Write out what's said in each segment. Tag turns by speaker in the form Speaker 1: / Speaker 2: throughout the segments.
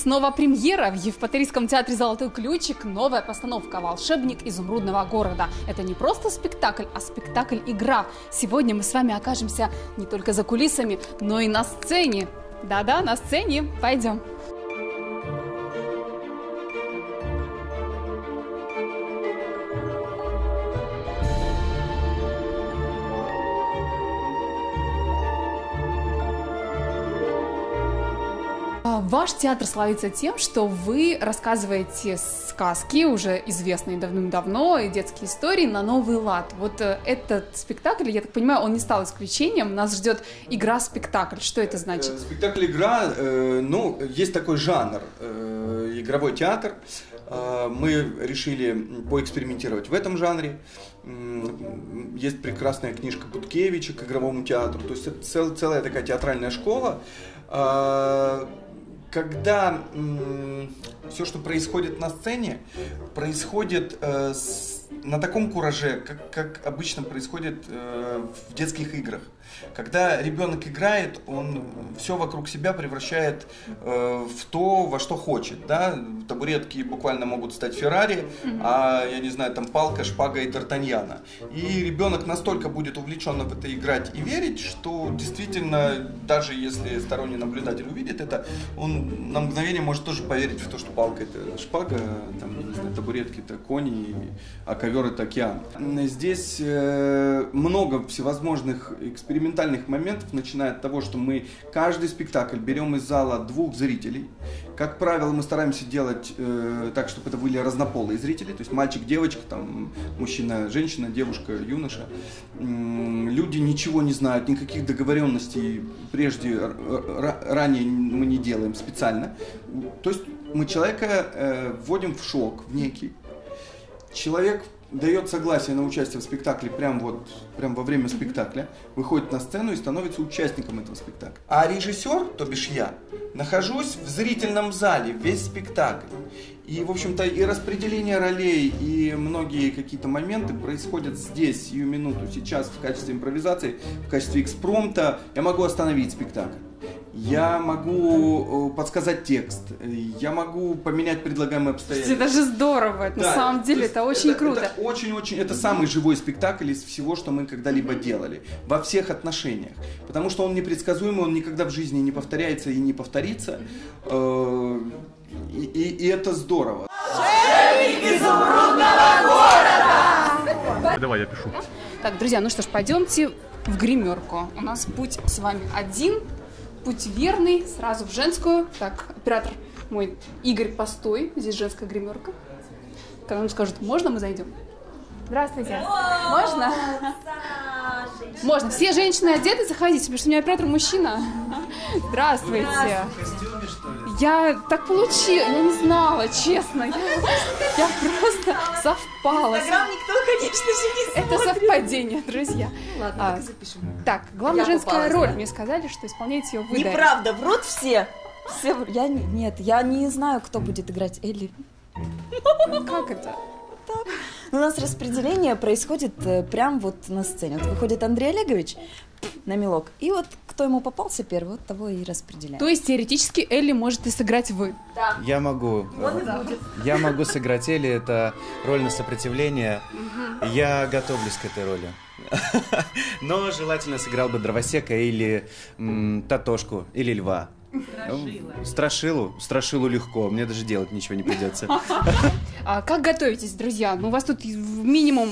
Speaker 1: снова премьера. В Евпаторийском театре «Золотой ключик» новая постановка «Волшебник изумрудного города». Это не просто спектакль, а спектакль-игра. Сегодня мы с вами окажемся не только за кулисами, но и на сцене. Да-да, на сцене. Пойдем. Ваш театр славится тем, что вы рассказываете сказки, уже известные давным-давно, и детские истории на новый лад. Вот этот спектакль, я так понимаю, он не стал исключением. Нас ждет игра-спектакль. Что это значит?
Speaker 2: Спектакль-игра, ну, есть такой жанр, игровой театр. Мы решили поэкспериментировать в этом жанре. Есть прекрасная книжка Буткевича к игровому театру. То есть это целая такая театральная школа. Когда все, что происходит на сцене, происходит на таком кураже, как обычно происходит в детских играх. Когда ребенок играет, он все вокруг себя превращает в то, во что хочет. Да? Табуретки буквально могут стать Феррари, а, я не знаю, там палка, шпага и Д'Артаньяна. И ребенок настолько будет увлеченно в это играть и верить, что действительно, даже если сторонний наблюдатель увидит это, он на мгновение может тоже поверить в то, что палка это шпага, там, я не знаю, табуретки это кони, а ковер это океан. Здесь много всевозможных экспериментальных моментов, начиная от того, что мы каждый спектакль берем из зала 2 зрителей. Как правило, мы стараемся делать так, чтобы это были разнополые зрители, то есть мальчик, девочка, там, мужчина, женщина, девушка, юноша. Люди ничего не знают, никаких договоренностей прежде, ранее мы не делаем специально. То есть мы человека вводим в шок, в некий. Человек дает согласие на участие в спектакле прям во время спектакля, выходит на сцену и становится участником этого спектакля. А режиссер, то бишь я, нахожусь в зрительном зале весь спектакль. И, в общем-то, и распределение ролей, и многие какие-то моменты происходят здесь, сию минуту, сейчас, в качестве импровизации, в качестве экспромта. Я могу остановить спектакль. Я могу подсказать текст, я могу поменять предлагаемые обстоятельства.
Speaker 1: Это даже здорово, да, на самом деле, это очень круто.
Speaker 2: Это очень-очень, это самый живой спектакль из всего, что мы когда-либо делали, во всех отношениях. Потому что он непредсказуемый, он никогда в жизни не повторяется и не повторится. И это здорово.
Speaker 3: Волшебник изумрудного города!
Speaker 4: Давай, я пишу.
Speaker 1: Так, друзья, ну что ж, пойдемте в гримерку. У нас путь с вами один. Путь верный, сразу в женскую. Так, оператор мой Игорь, постой. Здесь женская гримерка. Когда нам скажут, можно, мы зайдем? Здравствуйте. Можно? Можно. Все женщины одеты, заходите, потому что у меня оператор мужчина. Здравствуйте. Я так получила, я не знала, честно. Я просто совпала.
Speaker 3: Инстаграм никто, конечно же, не смотрит.
Speaker 1: Это совпадение, друзья.
Speaker 3: Ладно, так и запишем.
Speaker 1: Так, главная
Speaker 3: Я
Speaker 1: женская
Speaker 3: попалась,
Speaker 1: роль.
Speaker 3: да?
Speaker 1: Мне сказали, что исполняете ее вы.
Speaker 3: Неправда, врут все. Нет, я не знаю, кто будет играть Элли.
Speaker 1: Как это?
Speaker 3: У нас распределение происходит прям вот на сцене. Вот выходит Андрей Олегович на мелок, и вот кто ему попался первый, вот того и распределяем.
Speaker 1: То есть теоретически Элли может и сыграть вы.
Speaker 3: Да.
Speaker 5: Я могу. Я могу сыграть Элли, это роль на сопротивление. Я готовлюсь к этой роли. Но желательно сыграл бы дровосека или Татошку, или льва. Страшилу легко, мне даже делать ничего не придется.
Speaker 1: Как готовитесь, друзья? Ну, у вас тут минимум...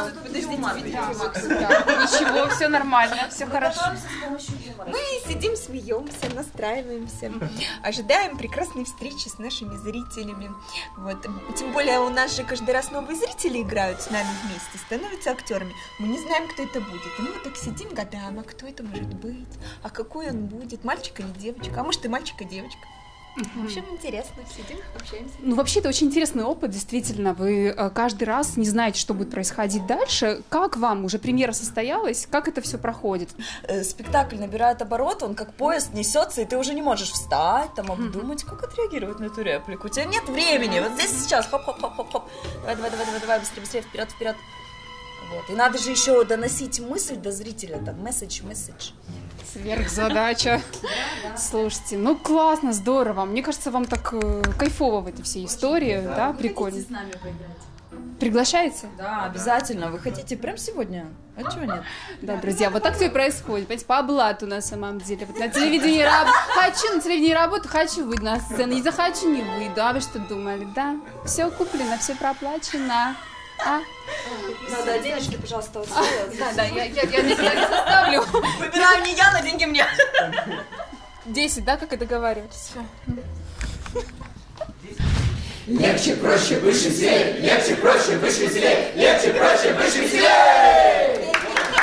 Speaker 1: Ничего, все нормально, все хорошо.
Speaker 6: Мы сидим, смеемся, настраиваемся, ожидаем прекрасной встречи с нашими зрителями. Вот. Тем более у нас же каждый раз новые зрители играют с нами вместе, становятся актерами. Мы не знаем, кто это будет. И мы вот так сидим, гадаем, а кто это может быть? А какой он будет? Мальчик или девочка? А может и мальчик, и девочка? В общем, интересно, сидим, общаемся.
Speaker 1: Ну, вообще, это очень интересный опыт, действительно. Вы каждый раз не знаете, что будет происходить дальше. Как вам? Уже премьера состоялась? Как это все проходит?
Speaker 3: Спектакль набирает обороты, он как поезд несется, и ты уже не можешь встать, там, обдумать, как отреагировать на эту реплику. У тебя нет времени, вот здесь сейчас, хоп-хоп-хоп-хоп-хоп. Давай, быстрее, вперед. Вот. И надо же еще доносить мысль до зрителя, там, месседж.
Speaker 1: Сверхзадача. Слушайте, ну классно, здорово. Мне кажется, вам так кайфово в этой всей истории, да? Прикольно.
Speaker 3: Хотите с нами поиграть?
Speaker 1: Приглашаете?
Speaker 3: Да, обязательно. Вы хотите прямо сегодня? А чего нет?
Speaker 1: Да, друзья, вот так все и происходит. Понимаете, по блату на самом деле. Вот на телевидении хочу, на телевидении работаю, хочу выйти на сцену. Не захочу, не выйду. А вы что думали, да? Все куплено, все проплачено. А?
Speaker 3: Надо денежки, пожалуйста, вот
Speaker 1: Да, я не составлю.
Speaker 3: Выбираем не я, но деньги мне.
Speaker 1: 10, да, как и договаривались?
Speaker 4: Легче, проще, выше, веселее. Легче, проще, выше, веселее. Легче, проще, выше, веселее.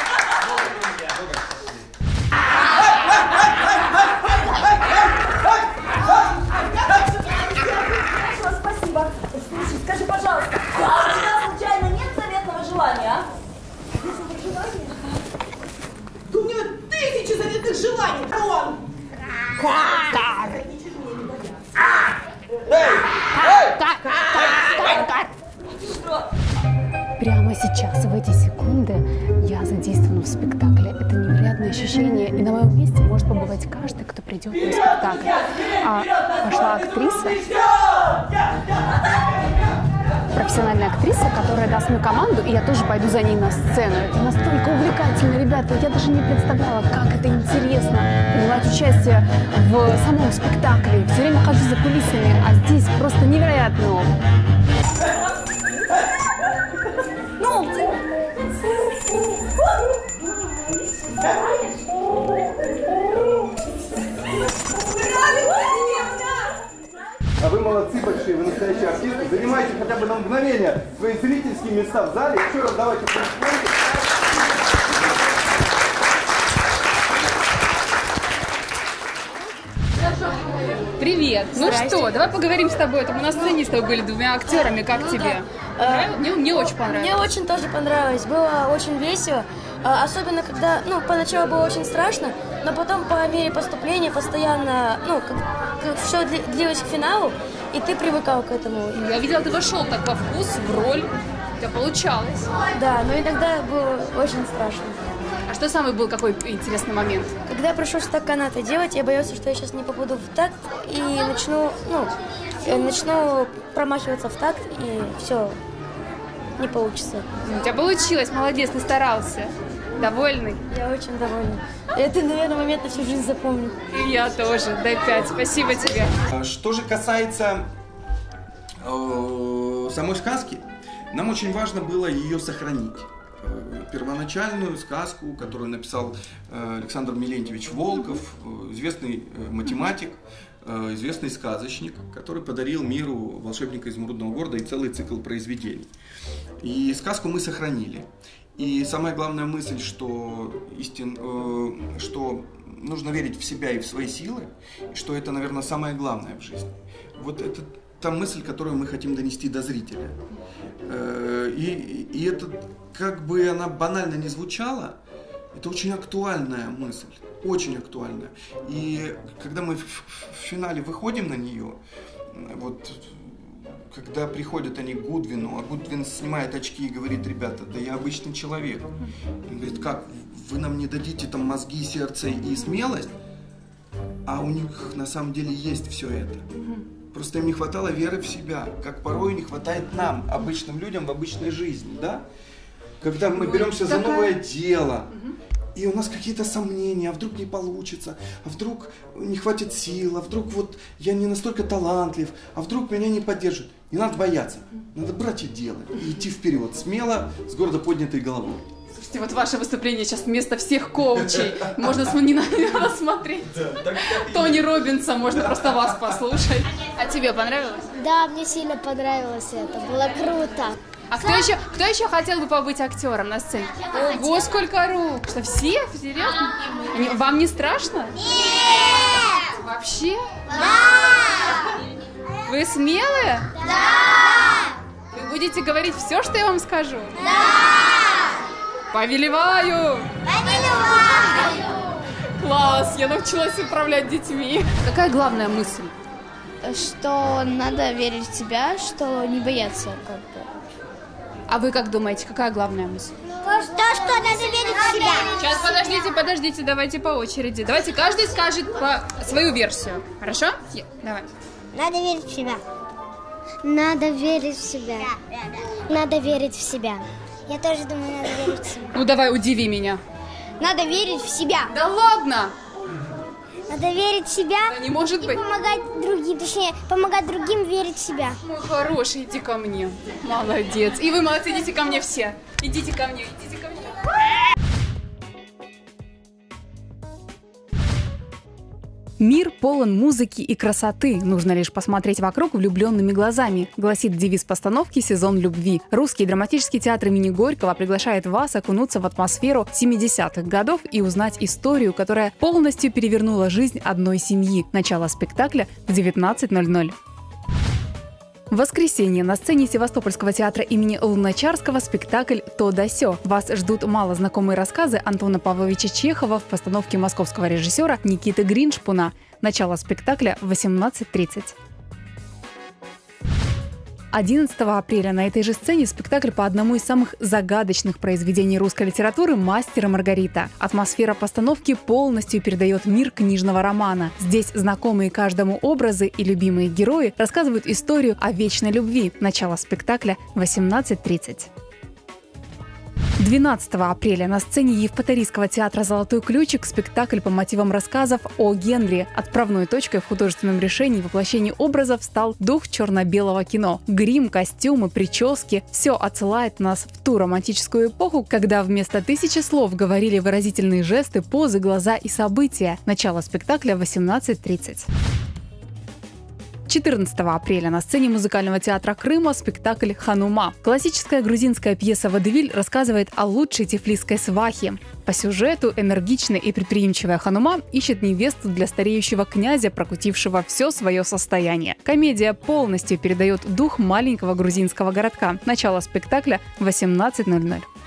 Speaker 3: Спасибо. Слушай, скажи, пожалуйста, а у тебя случайно нет заветного желания, а?
Speaker 7: Да у него 1000 заветных желаний, Рон!
Speaker 1: Прямо сейчас, в эти секунды, я задействована в спектакле. Это невероятное ощущение. И на моем месте может побывать каждый, кто придет на спектакль. А пошла актриса, профессиональная актриса, которая даст мне команду, и я тоже пойду за ней на сцену. Это настолько увлекательно, ребята. Я даже не представляла, как это интересно принимать участие в самом спектакле. Все время хожу за кулисами, а здесь просто невероятный опыт.
Speaker 8: А вы молодцы большие, вы настоящие артисты. Занимайте хотя бы на мгновение свои зрительские места в зале. Еще раз давайте поаплодируем.
Speaker 1: Привет! Ну что, давай поговорим с тобой. Мы на сцене с тобой были двумя актерами. Как тебе? Мне очень понравилось.
Speaker 9: Мне очень тоже понравилось. Было очень весело. Особенно, когда, поначалу было очень страшно, но потом по мере поступления постоянно, как все длилось к финалу, и ты привыкал к этому.
Speaker 1: Я видела, ты вошел так во вкус, в роль. У тебя получалось.
Speaker 9: Да, но иногда было очень страшно.
Speaker 1: А что самый был какой интересный момент?
Speaker 9: Когда я пришел так канаты делать, я боялся, что я сейчас не попаду в такт и начну промахиваться в такт, и все, не получится.
Speaker 1: У тебя получилось, молодец, ты старался. Довольный?
Speaker 9: Я очень довольна. Это, наверное, момент на всю жизнь запомню.
Speaker 1: И я тоже. Дай 5. Спасибо тебе.
Speaker 2: Что же касается самой сказки, нам очень важно было ее сохранить. Первоначальную сказку, которую написал Александр Милентьевич Волков, известный математик, известный сказочник, который подарил миру «Волшебника изумрудного города» и целый цикл произведений. И сказку мы сохранили. И самая главная мысль, что нужно верить в себя и в свои силы, что это, наверное, самое главное в жизни. Вот это та мысль, которую мы хотим донести до зрителя. И это, как бы она банально не звучала, это очень актуальная мысль, очень актуальная. И когда мы в финале выходим на нее, вот когда приходят они к Гудвину, а Гудвин снимает очки и говорит: ребята, да я обычный человек. Он говорит: как, вы нам не дадите там мозги, сердце и смелость? А у них на самом деле есть все это. Просто им не хватало веры в себя, как порой не хватает нам, обычным людям, в обычной жизни, да? Когда мы беремся за новое дело, и у нас какие-то сомнения, а вдруг не получится, а вдруг не хватит сил, а вдруг вот я не настолько талантлив, а вдруг меня не поддержат. Не надо бояться, надо брать и делать, и идти вперед, смело, с гордо поднятой головой.
Speaker 1: Слушайте, вот ваше выступление сейчас вместо всех коучей. Можно не смотреть. Тони Роббинса, можно просто вас послушать. А тебе понравилось?
Speaker 10: Да, мне сильно понравилось это. Было круто.
Speaker 1: А кто еще хотел бы побыть актером на сцене? Ого, сколько рук! Что, все? Серьезно? Вам не страшно?
Speaker 10: Нет!
Speaker 1: Вообще?
Speaker 10: Да!
Speaker 1: Вы смелые?
Speaker 10: Да!
Speaker 1: Вы будете говорить все, что я вам скажу?
Speaker 10: Да!
Speaker 1: Повелеваю!
Speaker 10: Повелеваю!
Speaker 1: Класс! Я научилась управлять детьми. Какая главная мысль?
Speaker 10: Что надо верить в себя, что не бояться как бы.
Speaker 1: А вы как думаете, какая главная мысль?
Speaker 10: То, что надо верить в себя.
Speaker 1: Сейчас, подождите, давайте по очереди. Давайте каждый скажет свою версию. Хорошо? Давай.
Speaker 10: Надо верить в себя. Надо верить в себя. Надо верить в себя. Я тоже думаю, надо верить в себя.
Speaker 1: Ну давай, удиви меня.
Speaker 10: Надо верить в себя.
Speaker 1: Да ладно!
Speaker 10: Надо верить в себя.
Speaker 1: Да не может быть.
Speaker 10: Помогать другим, точнее, помогать другим верить в себя.
Speaker 1: Мой хороший, иди ко мне. Молодец. И вы молодцы, идите ко мне все. Идите ко мне, идите ко мне. Мир полон музыки и красоты. Нужно лишь посмотреть вокруг влюбленными глазами, гласит девиз постановки «Сезон любви». Русский драматический театр имени Горького приглашает вас окунуться в атмосферу 70-х годов и узнать историю, которая полностью перевернула жизнь одной семьи. Начало спектакля в 19:00. В воскресенье на сцене Севастопольского театра имени Луначарского спектакль «То да сё». Вас ждут малознакомые рассказы Антона Павловича Чехова в постановке московского режиссера Никиты Гриншпуна. Начало спектакля в 18:30. 11 апреля на этой же сцене спектакль по одному из самых загадочных произведений русской литературы «Мастер и Маргарита». Атмосфера постановки полностью передает мир книжного романа. Здесь знакомые каждому образы и любимые герои рассказывают историю о вечной любви. Начало спектакля в 18:30. 12 апреля на сцене Евпаторийского театра «Золотой ключик» спектакль по мотивам рассказов о Генри. Отправной точкой в художественном решении воплощения образов стал дух черно-белого кино. Грим, костюмы, прически – все отсылает нас в ту романтическую эпоху, когда вместо 1000 слов говорили выразительные жесты, позы, глаза и события. Начало спектакля в 18:30. 14 апреля на сцене музыкального театра Крыма спектакль «Ханума». Классическая грузинская пьеса «Водевиль» рассказывает о лучшей тифлисской свахе. По сюжету энергичная и предприимчивая Ханума ищет невесту для стареющего князя, прокутившего все свое состояние. Комедия полностью передает дух маленького грузинского городка. Начало спектакля в 18:00.